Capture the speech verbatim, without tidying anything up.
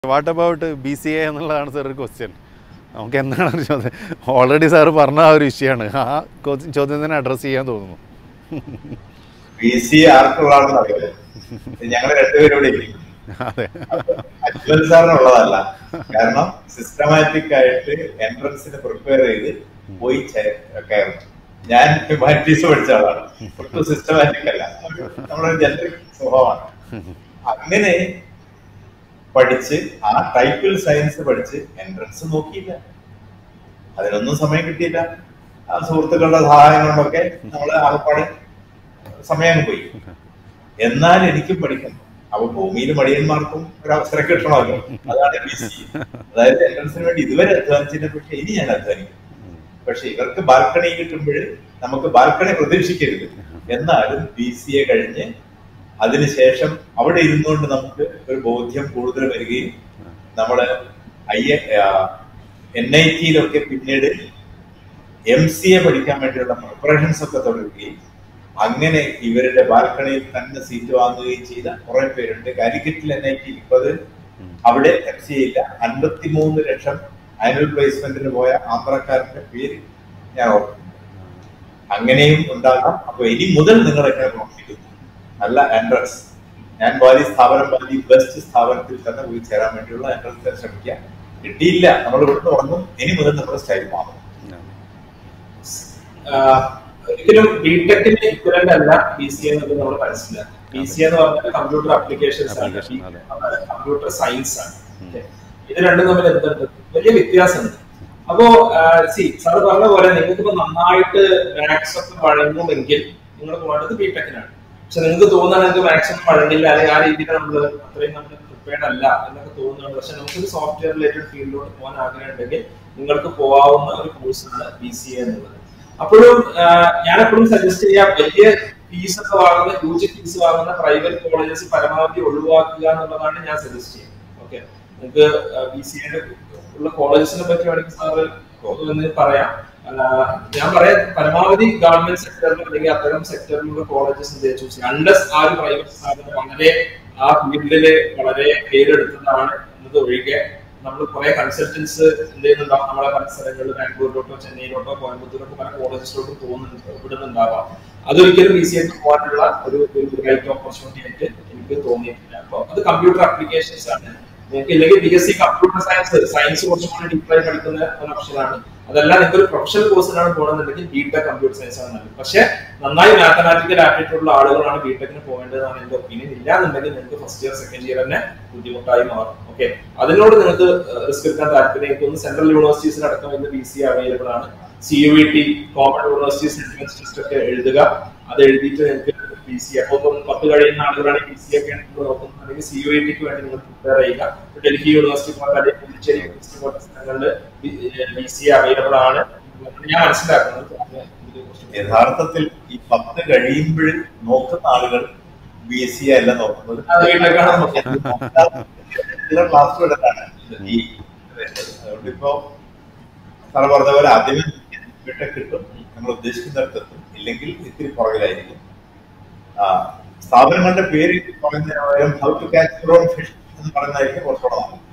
What about B C A എന്നുള്ളതാണ് sir ഒരു question. നമുക്ക് എന്താണ് ചോദ്യം? ഓൾറെഡി സാറ് പറഞ്ഞ ആ ഒരു വിഷയമാണ്. ആ ചോദ്യം തന്നെ അഡ്രസ് ചെയ്യാൻ തോന്നുന്നു. ബി സി എ ആർക്കുള്ളതാണെന്ന് അറിയാം. ഞങ്ങൾ രണ്ടുപേരോട് അതെ, അജ്മൽ സാറിനുള്ളതല്ല. കാരണം സിസ്റ്റമാറ്റിക് ആയിട്ട് എൻട്രൻസിന് പ്രിപ്പയർ ചെയ്ത് പോയി കയറും. ഞാൻ ഹ്യൂമാനിറ്റീസ് പഠിച്ച ആളാണ്. ഒട്ടും സിസ്റ്റമാറ്റിക് അല്ല, നമ്മളൊരു ജനറിക് സ്വഭാവമാണ്. അങ്ങനെ പഠിച്ച് ആ ടൈപ്പിൽ സയൻസ് പഠിച്ച് എൻട്രൻസ് നോക്കിയില്ല. അതിനൊന്നും സമയം കിട്ടിയില്ല. ആ സുഹൃത്തുക്കളുടെ സഹായം കൊണ്ടൊക്കെ നമ്മള് ആകപ്പാട് സമയം പോയി. എന്നാൽ എനിക്കും പഠിക്കണം. അപ്പൊ ഭൂമിയിൽ മടിയന്മാർക്കും ഒരു അവസരം കിട്ടണമല്ലോ. അതാണ് ബി സി. അതായത് എൻട്രൻസിന് വേണ്ടി ഇതുവരെ അധ്വാനിച്ചതിനെ പക്ഷെ ഇനി ഞാൻ അധ്വാനിക്കും. പക്ഷെ ഇവർക്ക് ബാൽക്കണി കിട്ടുമ്പോൾ നമുക്ക് ബാൽക്കണി പ്രതീക്ഷിക്കരുത്. എന്നാലും ബി സി എ കഴിഞ്ഞ് അതിനുശേഷം അവിടെ ഇരുന്നുകൊണ്ട് നമുക്ക് ഒരു ബോധ്യം കൂടുതൽ വരികയും നമ്മള് ഐ എൻ ഐ ടിയിലൊക്കെ പിന്നീട് എം സി എ പഠിക്കാൻ വേണ്ടിയുള്ള പ്രിപ്പറേഷൻസ് ഒക്കെ തുടരുകയും അങ്ങനെ ഇവരുടെ ബാൽക്കണിയിൽ തന്നെ സീറ്റ് വാങ്ങുകയും ചെയ്ത കുറെ പേരുണ്ട്. കാലിക്കറ്റിൽ എൻ ഐ ടി ഇപ്പൊ അത് അവിടെ എം സി എ ഇല്ല. അൻപത്തിമൂന്ന് ലക്ഷം ആനുവൽ പ്ലേസ്മെന്റിന് പോയ ആന്ധ്രക്കാരുടെ പേര് ഞാൻ ഓർക്കുന്നു. അങ്ങനെയും ഉണ്ടാകാം. അപ്പൊ ഇനി മുതൽ നിങ്ങളൊക്കെ നോക്കിയിരുന്നു നല്ല എൻട്രൻസ്. ഞാൻ വാലി സ്ഥാപനം വാലി ബെസ്റ്റ് സ്ഥാപനത്തിൽ തന്നെ പോയി ചേരാൻ വേണ്ടിയുള്ള എൻട്രൻസ് ശ്രമിക്കുക. കിട്ടിയില്ല, നമ്മൾ ഇവിടുന്ന് ഉറങ്ങും. ഇനി മുതൽ നമ്മുടെ സ്റ്റൈൽ മാറും. ഒരിക്കലും ബിടെക്കിന് ഇക്വലന്റ് അല്ല ബി സി എ എന്നത് നമ്മൾ മനസ്സിലാക്കി. ബി സി എന്ന് പറഞ്ഞാൽ കമ്പ്യൂട്ടർ ആപ്ലിക്കേഷൻസ് ആണ്, കമ്പ്യൂട്ടർ സയൻസ് ആണ്. ഇത് രണ്ടും തമ്മിൽ എന്തുണ്ട്? വലിയ വ്യത്യാസമുണ്ട്. അപ്പോ സി സാർ പറഞ്ഞ പോലെ നിങ്ങൾക്ക് ഇപ്പൊ നന്നായിട്ട് മാത്സ് ഒക്കെ വഴങ്ങുമെങ്കിൽ നിങ്ങൾ പോകേണ്ടത് ബിടെക്കിനാണ്. പക്ഷെ നിങ്ങൾക്ക് തോന്നുകയാണ് നിങ്ങൾക്ക് മാത്സ് ഒന്നും വഴങ്ങില്ല, അല്ലെങ്കിൽ ആ രീതിയിൽ നമ്മൾ അത്രയും നമ്മൾ പ്രിപ്പയർഡ് അല്ല എന്നൊക്കെ തോന്നുന്നുണ്ട്. പക്ഷെ നമുക്കൊരു സോഫ്റ്റ്വെയർ റിലേറ്റഡ് ഫീൽഡിലോട്ട് പോകാൻ ആഗ്രഹം ഉണ്ടെങ്കിൽ നിങ്ങൾക്ക് പോകാവുന്ന ഒരു കോഴ്സാണ് ബി സി എ എന്നുള്ളത്. അപ്പോഴും ഞാൻ എപ്പോഴും സജസ്റ്റ് ചെയ്യാം, വലിയ ഫീസ് ഒക്കെ വാങ്ങുന്ന ഹ്യൂജ് ഫീസ് വാങ്ങുന്ന പ്രൈവറ്റ് കോളേജസ് പരമാവധി ഒഴിവാക്കുക എന്നുള്ളതാണ് ഞാൻ സജസ്റ്റ് ചെയ്യുന്നത്. ഓക്കെ, നിങ്ങൾക്ക് ബി സി എ ഉള്ള കോളേജസിനെ പറ്റി വേണമെങ്കിൽ സാറ് ഒന്ന് പറയാം. ഞാൻ പറയാം, പരമാവധി ഗവൺമെന്റ് സെക്ടറിൽ അല്ലെങ്കിൽ അത്തരം സെക്ടറിലുള്ള കോളേജസ് ചൂസ് ചെയ്യാം. അൺലെസ് ആ ഒരു പ്രൈവറ്റ് സ്ഥാപനം വളരെ ആ ഫീൽഡില് വളരെ പേരെടുത്തതാണ് എന്നത് ഒഴികെ നമ്മൾ കുറെ കൺസൾട്ടൻസ് എന്ത് ചെയ്യുന്നുണ്ടാവും നമ്മളെ പല സ്ഥലങ്ങളിൽ ബാംഗ്ലൂരിലോട്ടോ ചെന്നൈയിലോട്ടോ കോയമ്പത്തൂരിലോട്ടോ പല കോളേജസിലോട്ടും പോകുന്നുണ്ട് വിടുന്നുണ്ടാവാം. അതൊരിക്കലും ബി സി എക്ക് പോകാനുള്ള ഒരു റൈറ്റ് ഓപ്പർച്യൂണിറ്റി ആയിട്ട് എനിക്ക് തോന്നിയിട്ടില്ല. അപ്പൊ അത് കമ്പ്യൂട്ടർ ആപ്ലിക്കേഷൻസ് ആണ്. നിങ്ങൾക്ക് ഇല്ലെങ്കിൽ B S C computer science science കുറച്ചും കൂടി ഡീപ്പായി പഠിക്കുന്ന ഒരു ഓപ്ഷനാണ്. അതല്ല നിങ്ങൾക്ക് ഒരു പ്രൊഫഷണൽ കോഴ്സിനാണ് പോകണമെന്നുണ്ടെങ്കിൽ ബിടെക് കമ്പ്യൂട്ടർ സയൻസ് ആണ് നല്ലത്. പക്ഷെ നന്നായി മാത്തമാറ്റിക്കൽ ആപ്റ്റിറ്റ്യൂഡ് ഉള്ള ആളുകളാണ് ബിടെക്കിന് പോകേണ്ടതെന്നാണ് എന്റെ ഒപ്പീനിയൻ. ഇല്ല എന്നുണ്ടെങ്കിൽ നിങ്ങൾക്ക് ഫസ്റ്റ് ഇയർ സെക്കൻഡ് ഇയർ തന്നെ ബുദ്ധിമുട്ടായി മാറും. ഓക്കെ, അതിനോട് നിങ്ങൾക്ക് റിസ്ക് എടുക്കാൻ താല്പര്യം എനിക്കൊന്ന് സെൻട്രൽ യൂണിവേഴ്സിറ്റീസിൽ അടക്കം ഇന്ന് ബി സി അവൈലബിൾ ആണ്. C U E T common universities entrance test ഒക്കെ എഴുതുക. അത് എഴുതിയിട്ട് നിങ്ങൾക്ക് ബി സി അപ്പൊ പത്ത് കഴിയുന്ന ആളുകളാണ് ബി സി ഒക്കെ നോക്കുന്നത്, അല്ലെങ്കിൽ സി യു ഇ ടിക്ക് വേണ്ടി നിങ്ങൾ പ്രിപ്പയർ ചെയ്യുക. ഡൽഹി യൂണിവേഴ്സിറ്റി പോലെ അല്ലെങ്കിൽ പുതുച്ചേരി യൂണിവേഴ്സിറ്റി പോലത്തെ സ്ഥലങ്ങളിൽ ബി സി അവൈലബിൾ ആണ് ഞാൻ മനസ്സിലാക്കുന്നത്. യഥാർത്ഥത്തിൽ ഈ പത്ത് കഴിയുമ്പോൾ നോക്കുന്ന ആളുകൾ ബി എസ് സി അല്ല നോക്കുന്നത്, ക്ലാസ് എടുക്കാണ്. അതുകൊണ്ടിപ്പോ സാറ് പറഞ്ഞ പോലെ ആദ്യമേ ബിടെക് കിട്ടും, നമ്മൾ ഉദ്ദേശിക്കുന്നിടത്തെത്തും. ഇല്ലെങ്കിൽ ഇത്തിരി പുറകിലായിരിക്കും. സ്ഥാപനങ്ങളുടെ പേര് പറയുന്നതിന് how to catch your own fish എന്ന് പറയുന്നതായിരിക്കും കുറച്ചുകൂടെ